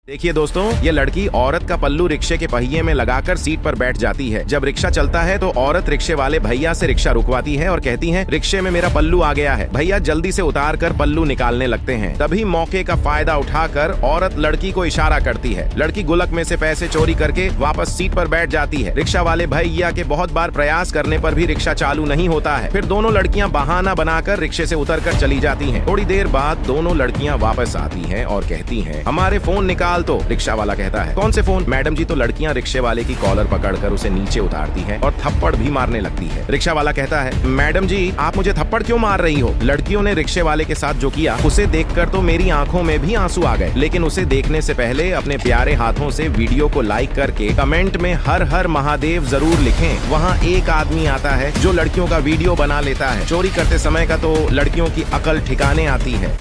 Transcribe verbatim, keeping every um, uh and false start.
देखिए दोस्तों, ये लड़की औरत का पल्लू रिक्शे के पहिए में लगाकर सीट पर बैठ जाती है। जब रिक्शा चलता है तो औरत रिक्शे वाले भैया से रिक्शा रुकवाती है और कहती है, रिक्शे में मेरा पल्लू आ गया है। भैया जल्दी से उतार कर पल्लू निकालने लगते हैं। तभी मौके का फायदा उठाकर औरत लड़की को इशारा करती है। लड़की गुलक में से पैसे चोरी करके वापस सीट पर बैठ जाती है। रिक्शा वाले भैया के बहुत बार प्रयास करने पर भी रिक्शा चालू नहीं होता है। फिर दोनों लड़कियां बहाना बनाकर रिक्शे से उतर कर चली जाती हैं। थोड़ी देर बाद दोनों लड़कियां वापस आती हैं और कहती हैं, हमारे फोन निकाल। तो रिक्शा वाला कहता है, कौन से फोन? मैडम जी, तो लड़कियां रिक्शे वाले की कॉलर पकड़कर उसे नीचे उतारती हैं और थप्पड़ भी मारने लगती है। रिक्शा वाला कहता है, मैडम जी आप मुझे थप्पड़ क्यों मार रही हो? लड़कियों ने रिक्शे वाले के साथ जो किया उसे देखकर तो मेरी आंखों में भी आंसू आ गए, लेकिन उसे देखने से पहले अपने प्यारे हाथों से वीडियो को लाइक करके कमेंट में हर हर महादेव जरूर लिखें। वहाँ एक आदमी आता है जो लड़कियों का वीडियो बना लेता है। चोरी करते समय का तो लड़कियों की अकल ठिकाने आती है।